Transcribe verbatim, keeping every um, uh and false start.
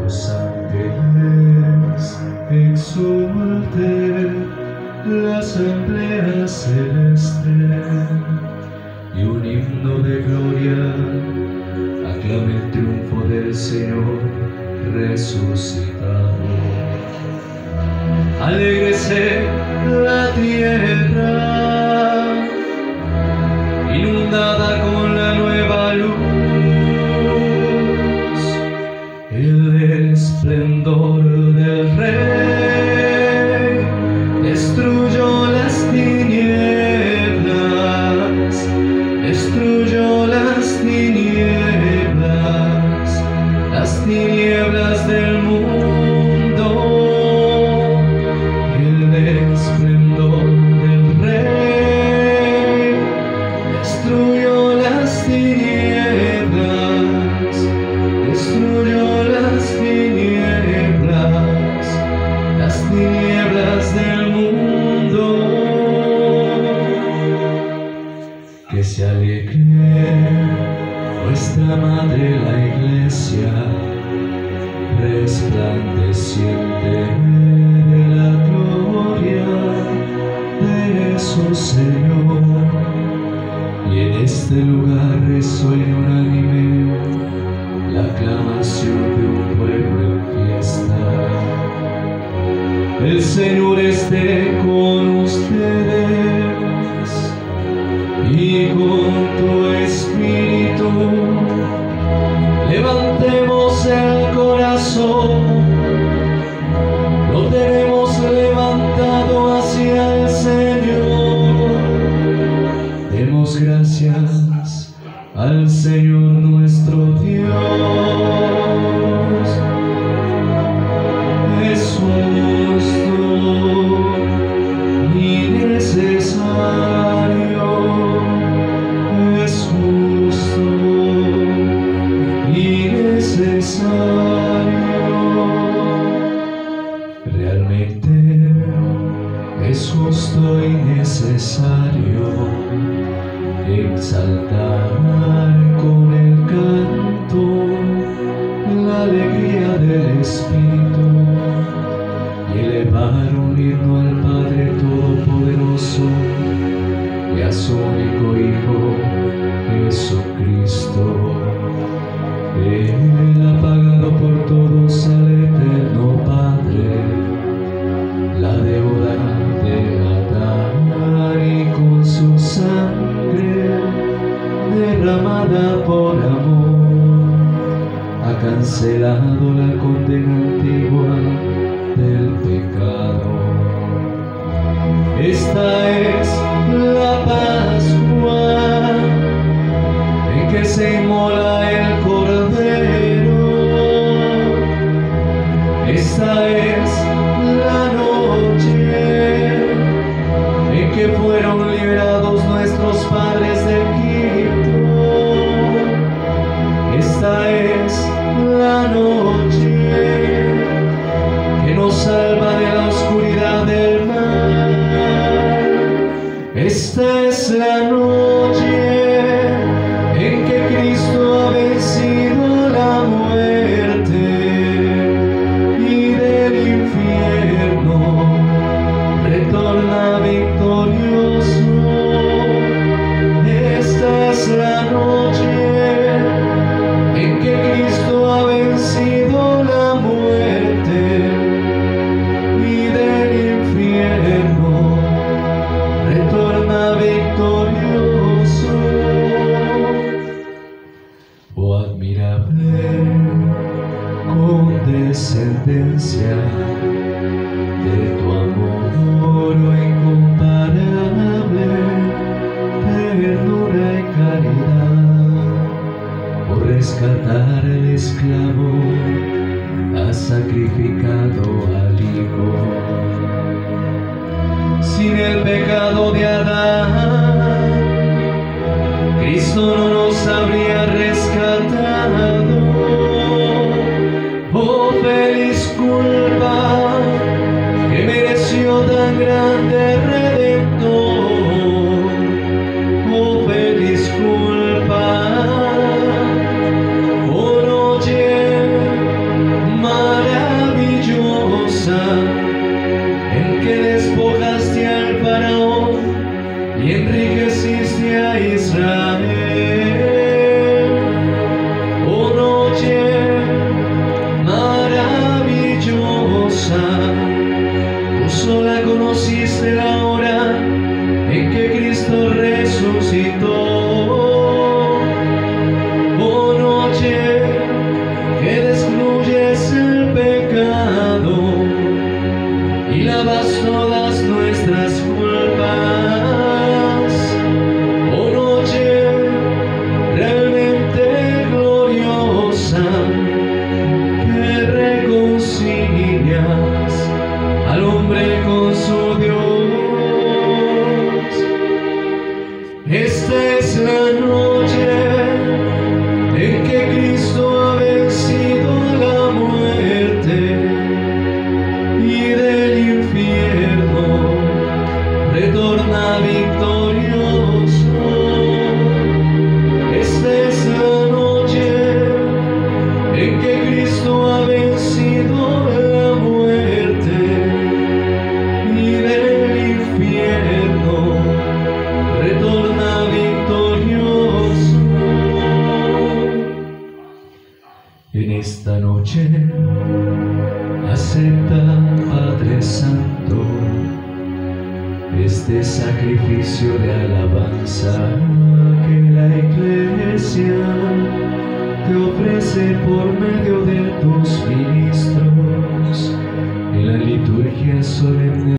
los ángeles exulte la asamblea celeste, y un himno de gloria aclame el triunfo del Señor resucitado. Alégrese la tierra, inundada con la nueva luz, el esplendor del Rey destruyó las tinieblas, destruyó las tinieblas, las tinieblas del mundo. El esplendor del Rey destruyó las tinieblas, destruyó las tinieblas, las tinieblas del mundo. Que se alegre nuestra madre la Iglesia, resplandeciente de la gloria de su Señor. Y en este lugar resuena unánime la aclamación de un pueblo en fiesta. El Señor esté con ustedes y con tu espíritu. Levantemos el corazón, lo tenemos levantado hacia el Señor. Demos gracias al Señor nuestro Dios. Es justo y necesario, es justo y necesario. Realmente es justo y necesario exaltar con el canto la alegría del Espíritu y elevar un himno al Padre Todopoderoso y a su único Hijo Jesucristo. Él ha pagado por todos al eterno Padre la deuda de Adán, y con su sangre derramada por amor ha cancelado la condena antigua del pecado. Esta es la Pascua en que se inmola el Cordero. Esta es la noche en que fueron liberados nuestros padres de Egipto. Esta es la noche que nos salva de la oscuridad del mar. Esta es la noche en que Cristo ha vencido la muerte y del infierno retorna victorioso. Esta es la noche en que Cristo ha vencido la muerte y del infierno retorna victorioso. Oh admirable condescendencia de tu amor, oh incomparable ternura y caridad. Por rescatar al esclavo has sacrificado al Hijo. Sin el pecado de Adán, Cristo no nos habría rescatado. Oh feliz culpa que mereció tan grande Redentor. Oh feliz culpa, oh noche más noche maravillosa, tú sola conociste la hora en que Cristo resucitó. Oh noche que destruyes el pecado y lavas todas nuestras culpas. Oh noche realmente gloriosa, que reconcilias al hombre con su Dios. Esta es la noche en que Cristo ha vencido la muerte y del infierno retorna victorioso. Esta es la noche en que Cristo ha vencido la muerte y del infierno retorna victorioso. En esta noche acepta, Padre Santo, este sacrificio de alabanza que la Iglesia te ofrece por medio de tus ministros en la liturgia solemne.